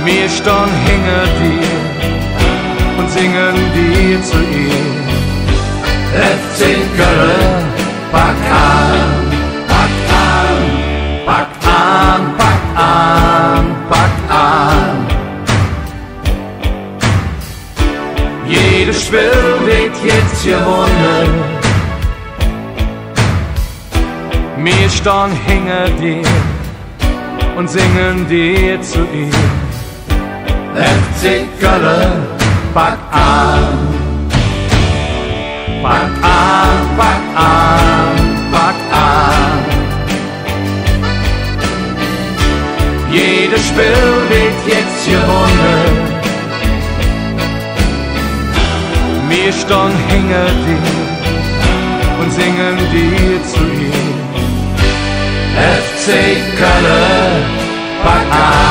Wir stehen hinter dir und singen dir zu ihr. FC Koeln, pack an, pack an, pack an, pack an, pack an. Jedes Spiel wird jetzt gewonnen. Wir stehen hinter dir und singen dir zu ihr. FC Koeln, pack an, pack an, pack an, pack an. Jedes Spiel wird jetzt gewonnen. Wir stehen hinter dir und singen dir zu ihr. FC Koeln, pack an.